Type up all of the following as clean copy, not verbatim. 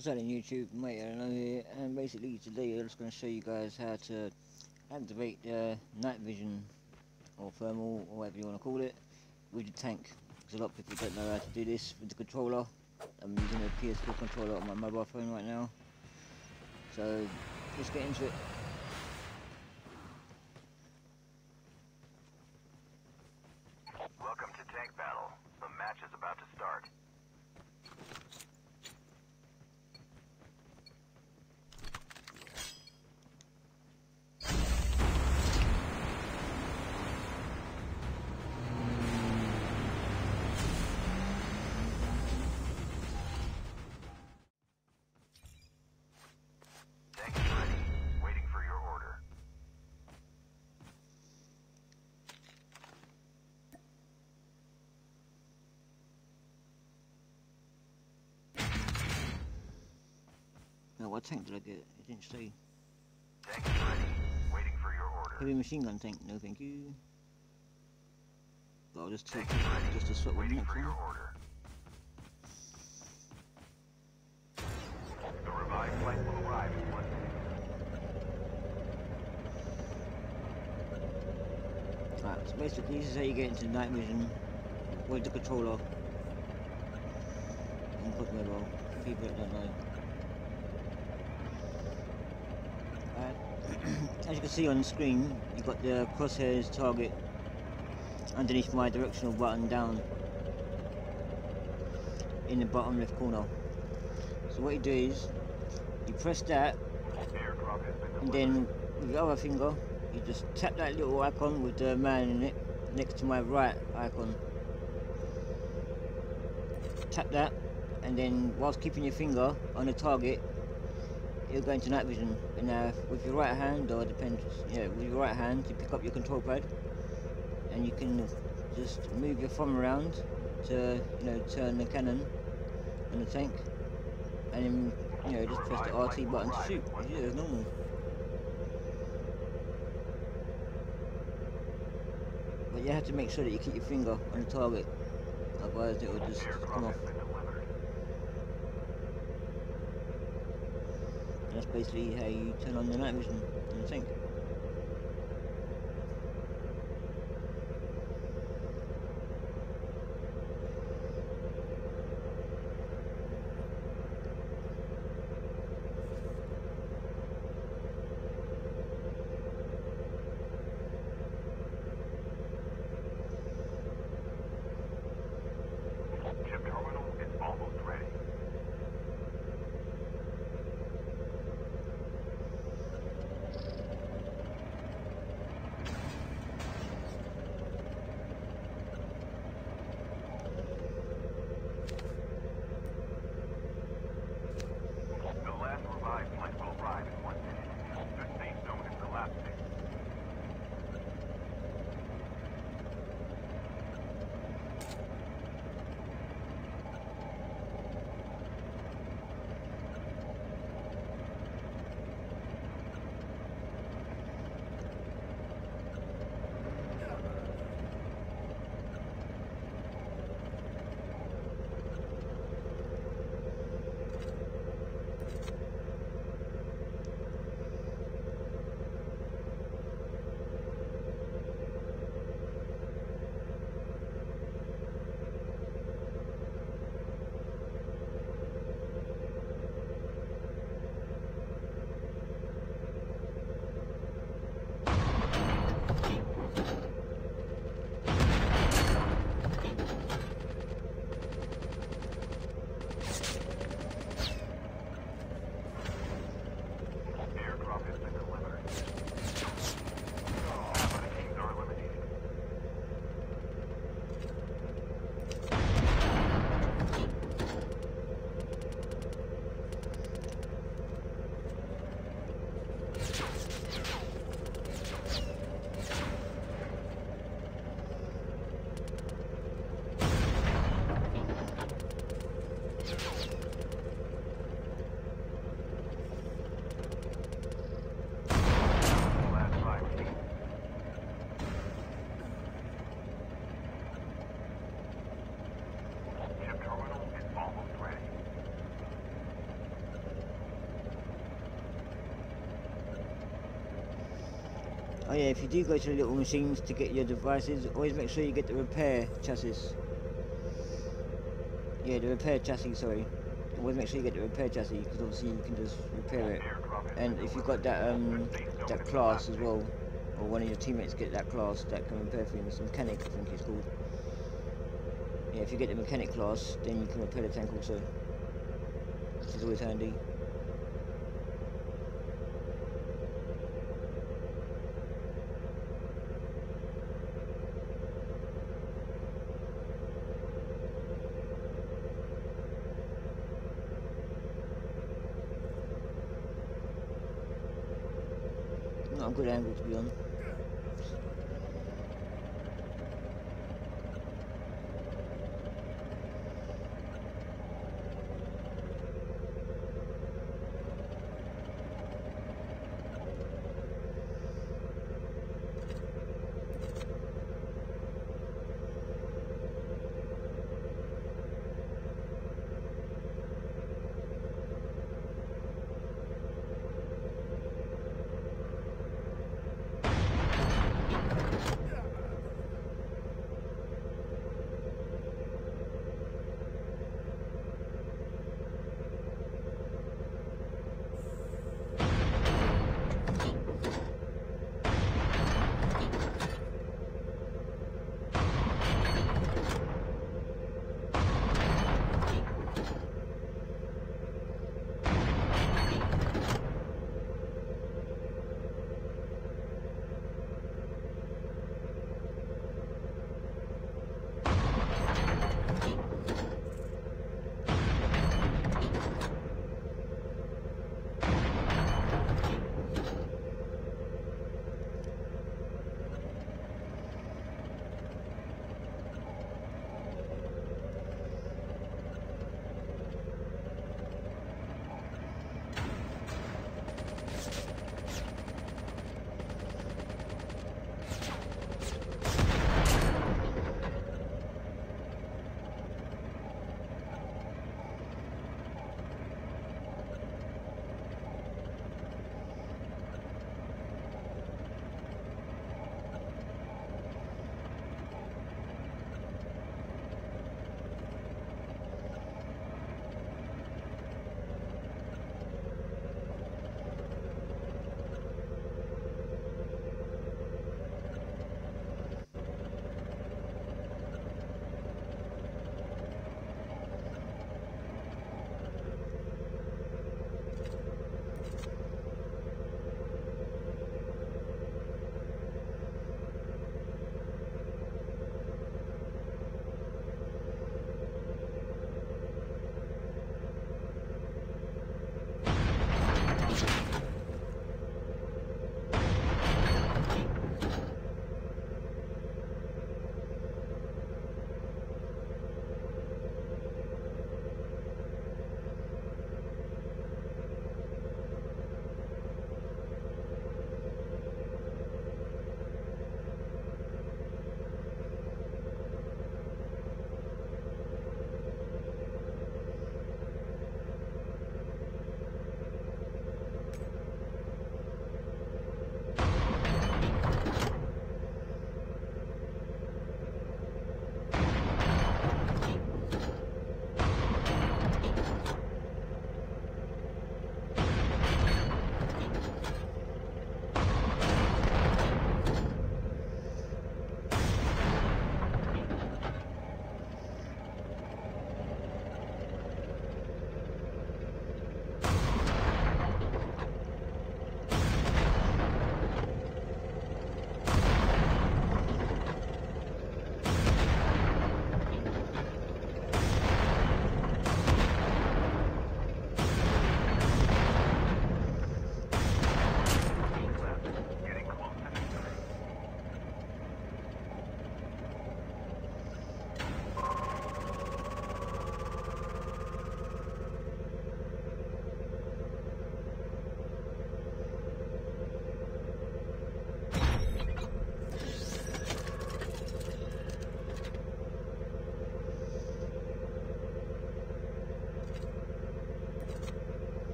What's up on YouTube, mate? I don't know here, and basically today I'm just going to show you guys how to activate the night vision or thermal or whatever you want to call it with the tank. Because a lot of people don't know how to do this with the controller. I'm using a PS4 controller on my mobile phone right now, so let's get into it. Welcome to Tank Battle. The match is about to start. Tank is ready, waiting for your order. Now what tank did I get? It didn't say. Tank is ready, waiting for your order. Heavy machine gun tank, no thank you. But I'll just take Tank is ready, just to swap with the waiting next for your one. order. The revived flight will arrive in 1 minute. Right, so basically this is how you get into night vision with the controller on Quad Mobile, for people that don't know. As you can see on the screen, you've got the crosshairs target underneath my directional button down in the bottom left corner. So what you do is you press that, Airdrop has been and delivered. then with the other finger you just tap that little icon with the man in it next to my right icon. Tap that, and then whilst keeping your finger on the target, you'll go into night vision. And now with your right hand, or depends, yeah, with your right hand you pick up your control pad, and you can just move your thumb around to, you know, turn the cannon on the tank, and then, you know, just press the RT button to shoot. Yeah, it's normal. But you have to make sure that you keep your finger on the target, otherwise it will just come Airdrop off. has been delivered. And that's basically how you turn on the night vision in the tank. Chip terminal is almost ready. Oh yeah, if you do go to the little machines to get your devices, always make sure you get the repair chassis. Yeah, the repair chassis, sorry. Always make sure you get the repair chassis, because obviously you can just repair it. And if you've got that that class as well, or one of your teammates get that class that can repair things, mechanic I think it's called. Yeah, if you get the mechanic class, then you can repair the tank also, which is always handy. Not a good angle to be on.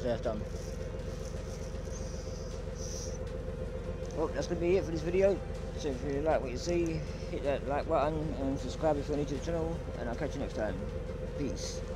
once that's done. Well, that's going to be it for this video. So if you like what you see, hit that like button and subscribe if you're new to the channel, and I'll catch you next time. Peace.